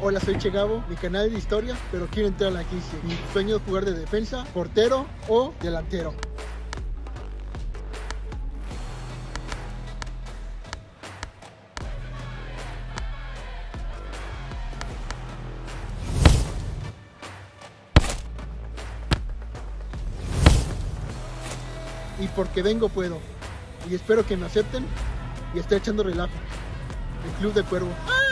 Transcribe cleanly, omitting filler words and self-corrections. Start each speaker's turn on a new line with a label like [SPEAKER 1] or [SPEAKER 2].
[SPEAKER 1] Hola, soy Che Gabo, mi canal es de historia, pero quiero entrar a la 15. Mi sueño es jugar de defensa, portero o delantero. Y porque vengo puedo. Y espero que me acepten y esté echando relajo. El Club del Cuervo.